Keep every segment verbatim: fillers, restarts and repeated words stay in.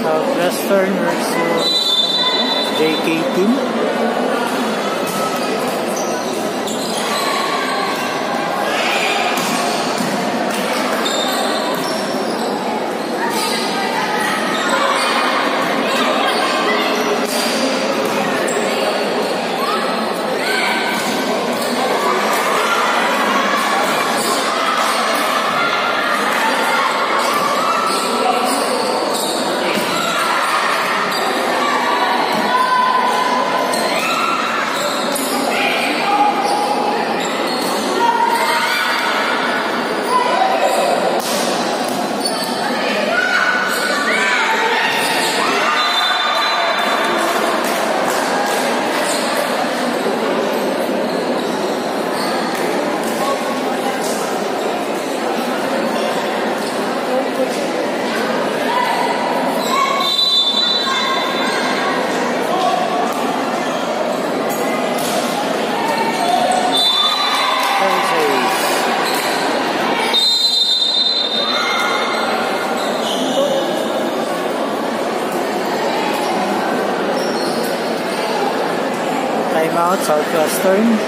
Southwestern versus J K team. Timeout, Southwestern.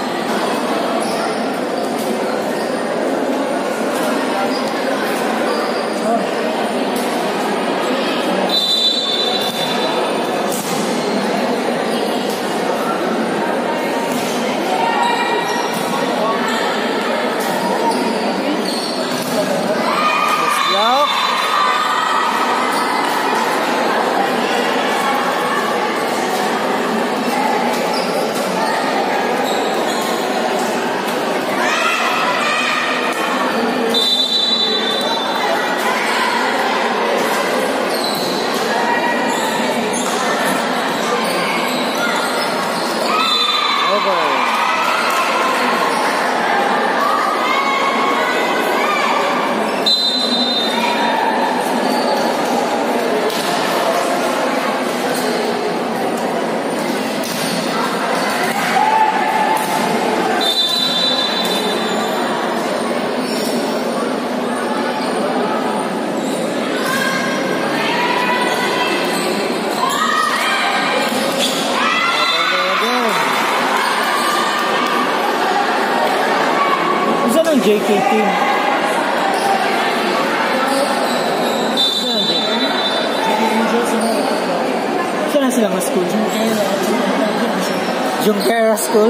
J K team. Saan na sila mga school? Junquera School.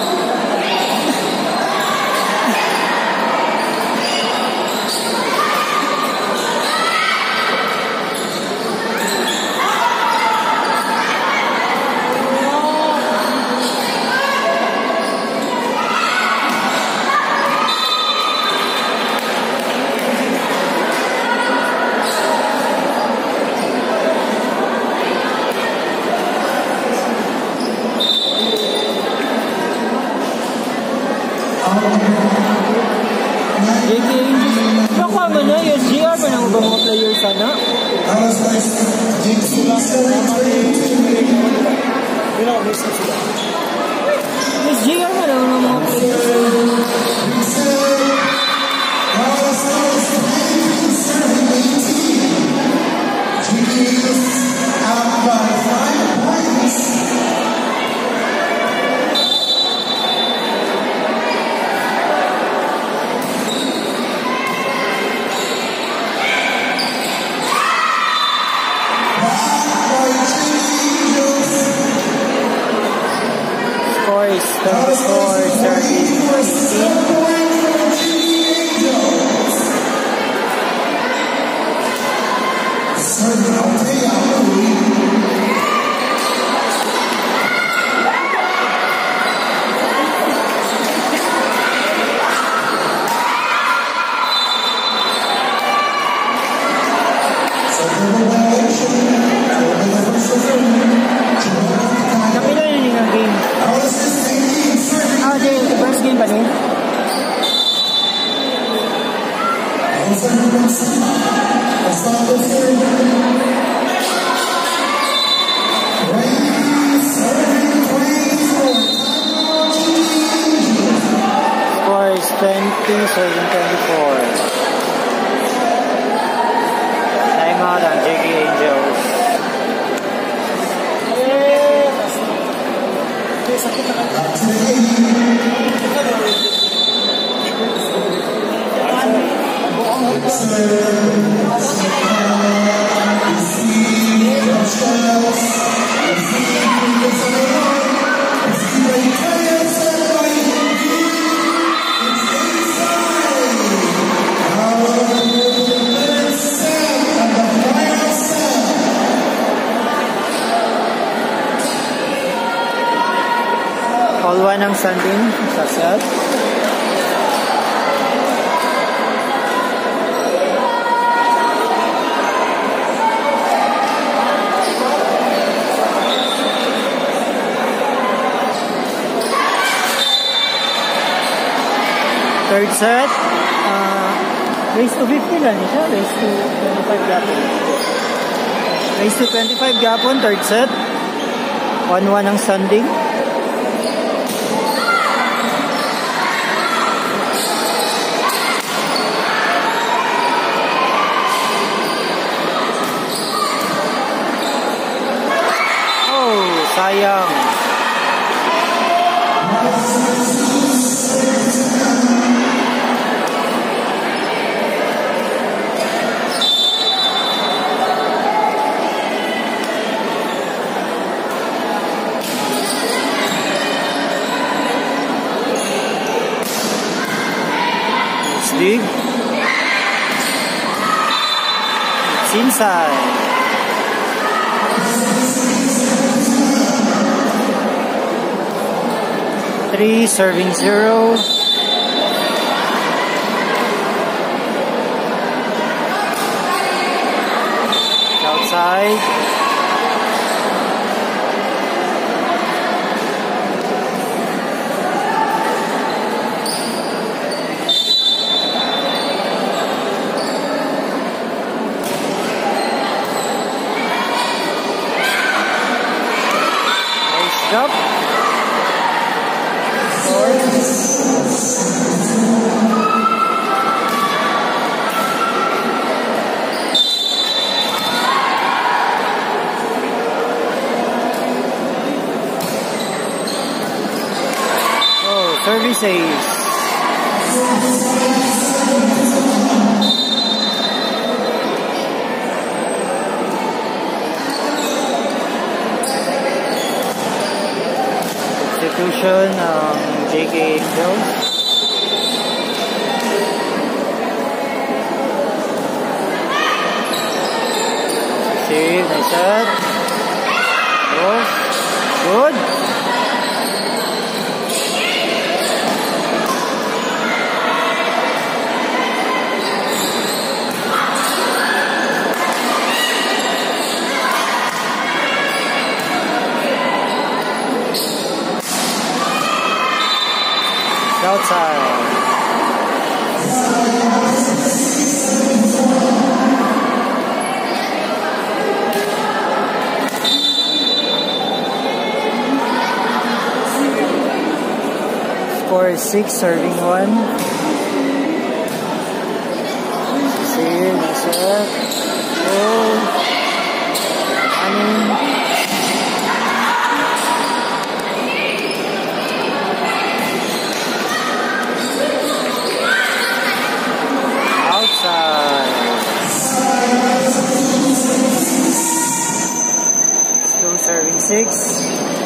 J K, baka man na, yung G R pa na ba mga players sana? Yung G R pa na mga players. twenty-four thirty. Kapila na yung game. Ah, di, first game pa niya? Score is twenty, seven twenty-four. Time out on J K Angels. standing sa set. Third set, uh, race to fifty lang siya, race to twenty-five gapon. Race to twenty-five gapon, third set. one one ang standing. Oh, sayang. Dig. It's inside. Three serving zero. Outside. Up. Oh, service ace. Execution ng J K Angels. Save, nice set. Oh, good. Outside. Score is six, serving one. See, nice set. Oh, running. Still serving six.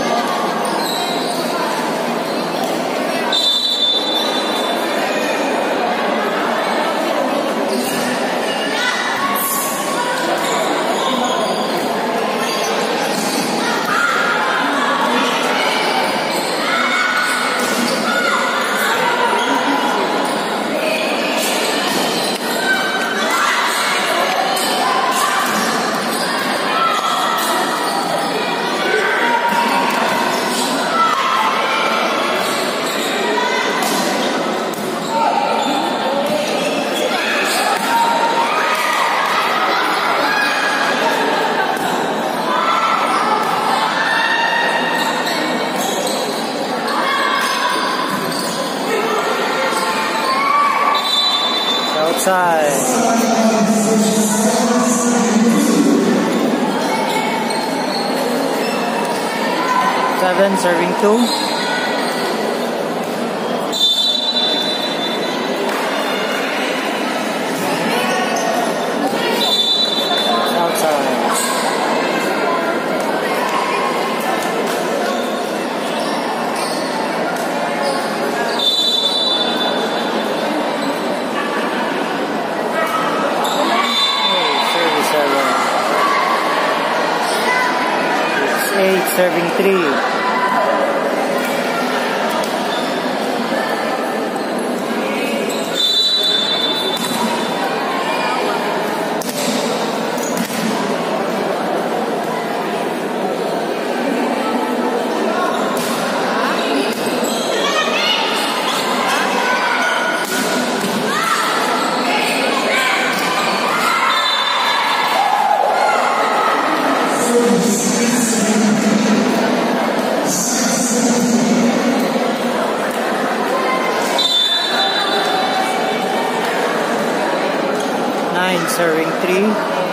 Outside. Seven serving two. Eight serving three. serving three.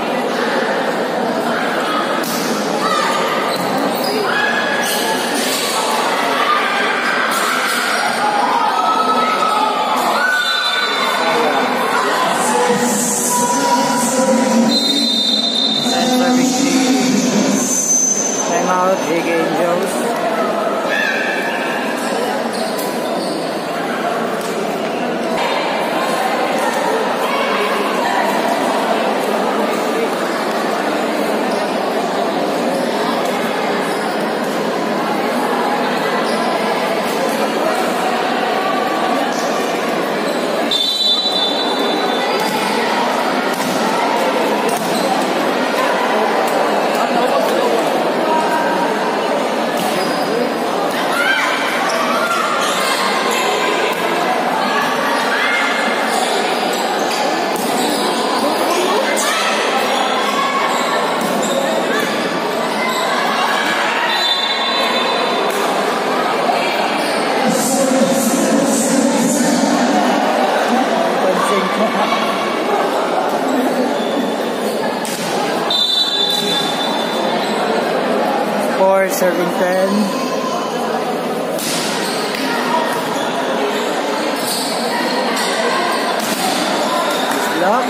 Big Angels. Four, serving ten. Lock.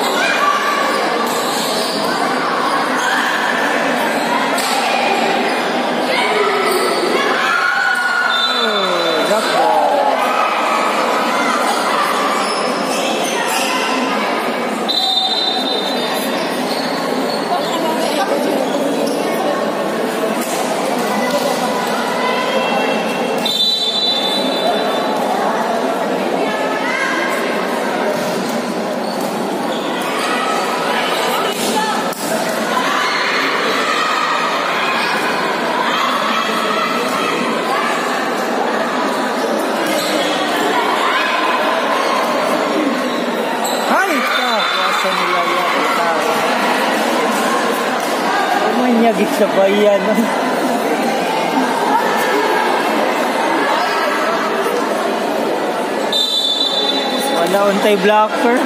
Oh, drop ball. Umanyagit sa bayan. Wala untay blocker.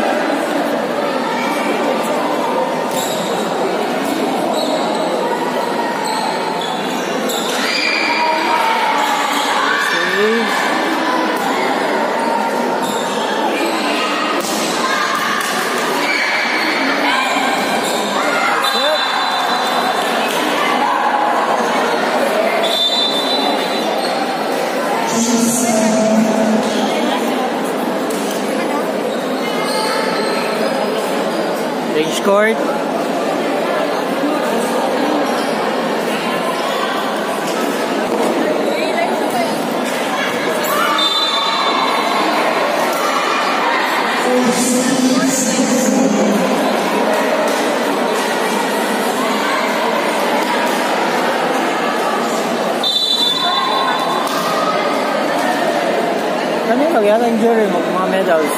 Range court. Kanino yata yung jury mo, mga medals?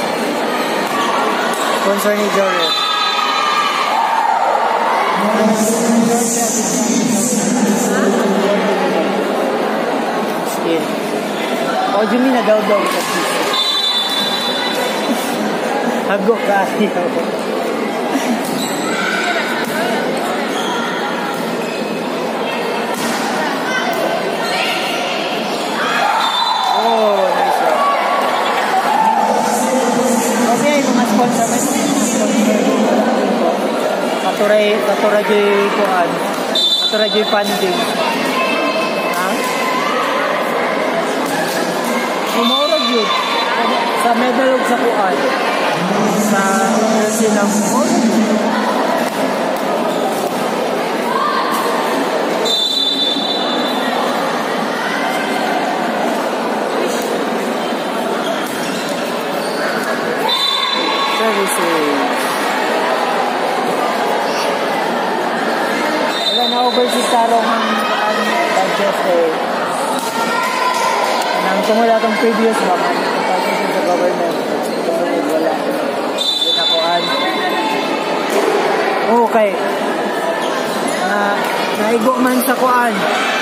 Sponsor ni jury. Skin. O, Jumi na daw daw kasi. Hago ka. Oh, nice one. Okay, mga sponsor. Katuray, katuray di kuan. Katuray di funding. Ha? Umorog yun. Sa medal ug sa kuan. Sa silang umorog yun. Services. Overseas tarong ang ang digest eh. Nang tumula itong previous ba, pagkasin sa government, tumulog wala. Dinakuan. Okay. Na, naigo man sa kuan.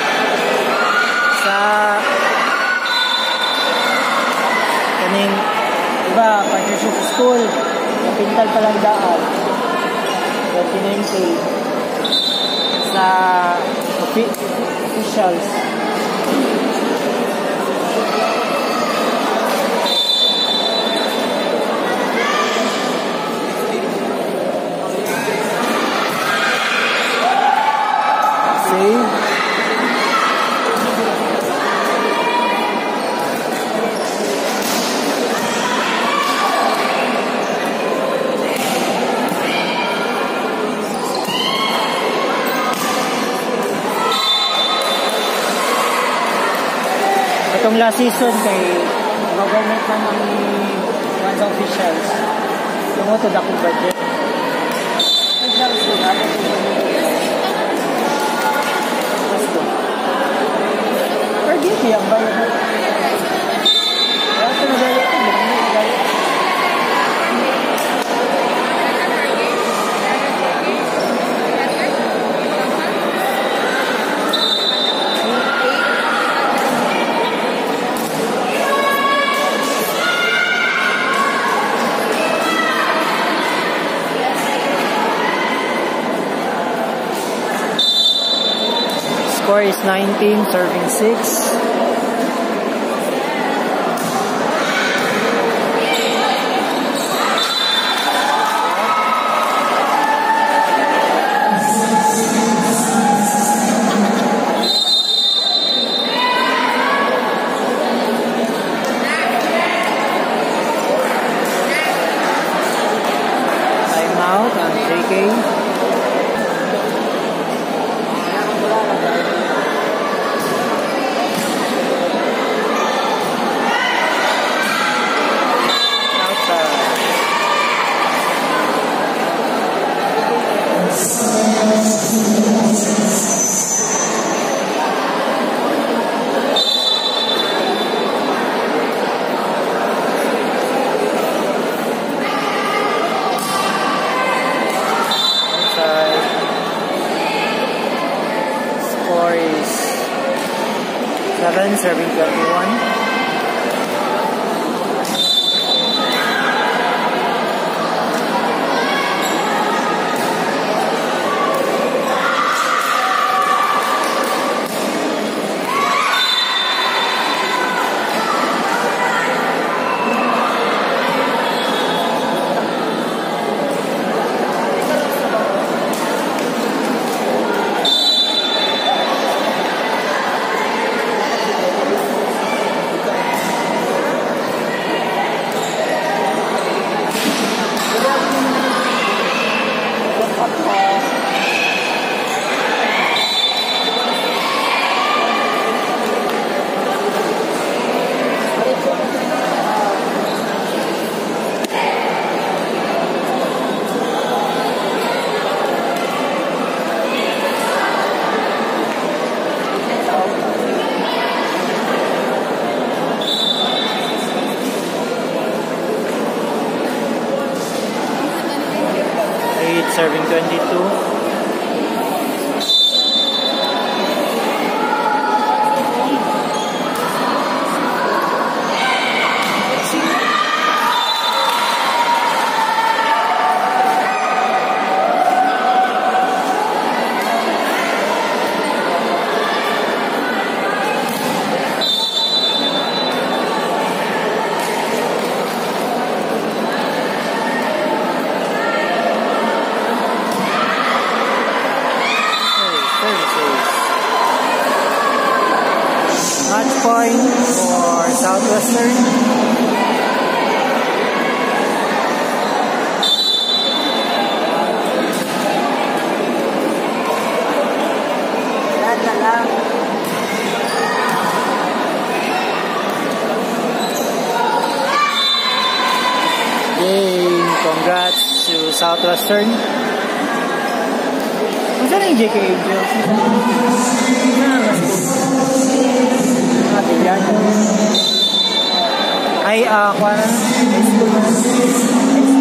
Sa kaning, diba, partnership sa school, napintal palang daan. thirty-nine K sa officials. Save. Itong last season kay government man ang one sa officials. Yung ito dako budget. Officials ko na ito. Let's go. Forgive me ang bayan mo. Kaya ito nagaya ito. Score is nineteen, serving six. Time out on three K. Score is seven, serving twenty-one. Serving twenty-two. Match point for Southwestern. Yay! Congrats to Southwestern. Masa na yung J K Angels? Ay, ah, uh, high school.